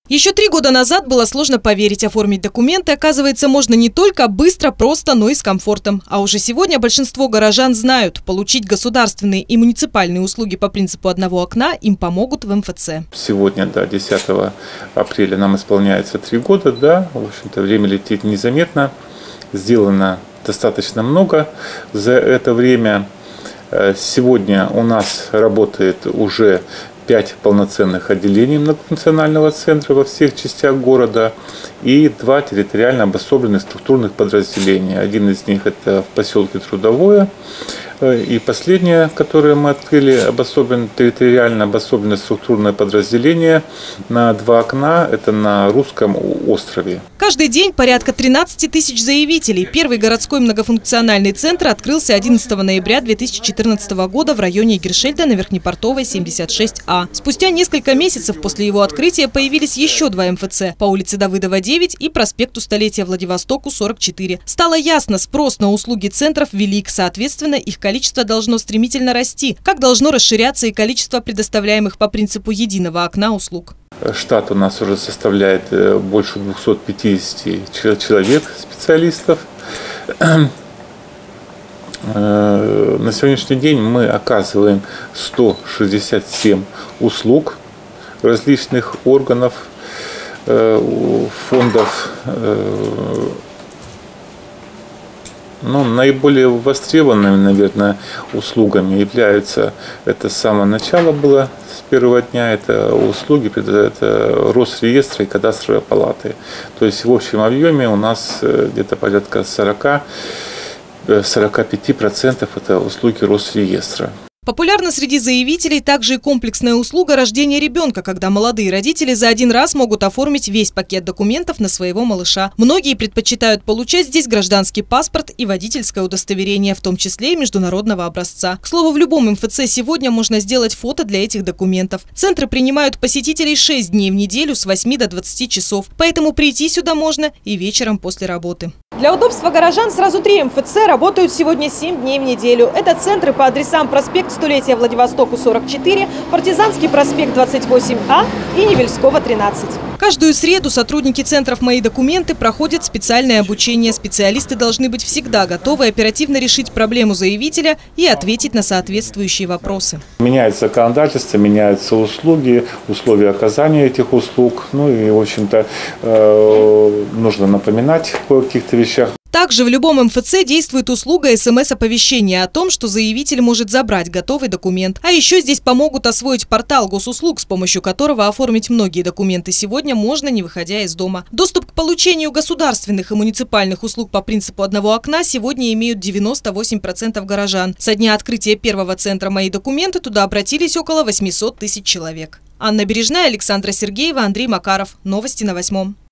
Еще 3 года назад было сложно поверить, оформить документы, оказывается, можно не только быстро, просто, но и с комфортом. А уже сегодня большинство горожан знают, получить государственные и муниципальные услуги по принципу одного окна им помогут в МФЦ. Сегодня, 10 апреля нам исполняется 3 года, в общем-то, время летит незаметно, сделано достаточно много за это время. Сегодня у нас работает уже 5 полноценных отделений многофункционального центра во всех частях города и 2 территориально обособленных структурных подразделения. Один из них это в поселке Трудовое. И последнее, которое мы открыли, территориально обособленное структурное подразделение на 2 окна, это на Русском острове. Каждый день порядка 13 тысяч заявителей. Первый городской многофункциональный центр открылся 11 ноября 2014 года в районе Гершельда на Верхнепортовой, 76А. Спустя несколько месяцев после его открытия появились еще 2 МФЦ по улице Давыдова, 9 и проспекту Столетия Владивостоку, 44. Стало ясно, спрос на услуги центров велик, соответственно, их количество должно стремительно расти, как должно расширяться и количество предоставляемых по принципу единого окна услуг. Штат у нас уже составляет больше 250 человек, специалистов. На сегодняшний день мы оказываем 167 услуг различных органов, фондов. Наиболее востребованными, наверное, услугами являются, это с самого начала было, с первого дня, это услуги это Росреестра и кадастровой палаты. То есть в общем объеме у нас где-то порядка 40-45% это услуги Росреестра. Популярна среди заявителей также и комплексная услуга рождения ребенка, когда молодые родители за один раз могут оформить весь пакет документов на своего малыша. Многие предпочитают получать здесь гражданский паспорт и водительское удостоверение, в том числе и международного образца. К слову, в любом МФЦ сегодня можно сделать фото для этих документов. Центры принимают посетителей 6 дней в неделю с 8 до 20 часов, поэтому прийти сюда можно и вечером после работы. Для удобства горожан сразу 3 МФЦ работают сегодня 7 дней в неделю. Это центры по адресам проспект Столетия Владивостоку, 44, Партизанский проспект, 28А и Невельского, 13. Каждую среду сотрудники центров «Мои документы» проходят специальное обучение. Специалисты должны быть всегда готовы оперативно решить проблему заявителя и ответить на соответствующие вопросы. Меняется законодательство, меняются услуги, условия оказания этих услуг. И, в общем-то, нужно напоминать о каких-то вещах. Также в любом МФЦ действует услуга СМС-оповещения о том, что заявитель может забрать готовый документ. А еще здесь помогут освоить портал госуслуг, с помощью которого оформить многие документы сегодня можно, не выходя из дома. Доступ к получению государственных и муниципальных услуг по принципу одного окна сегодня имеют 98% горожан. Со дня открытия первого центра «Мои документы» туда обратились около 800 тысяч человек. Анна Бережная, Александра Сергеева, Андрей Макаров. Новости на 8.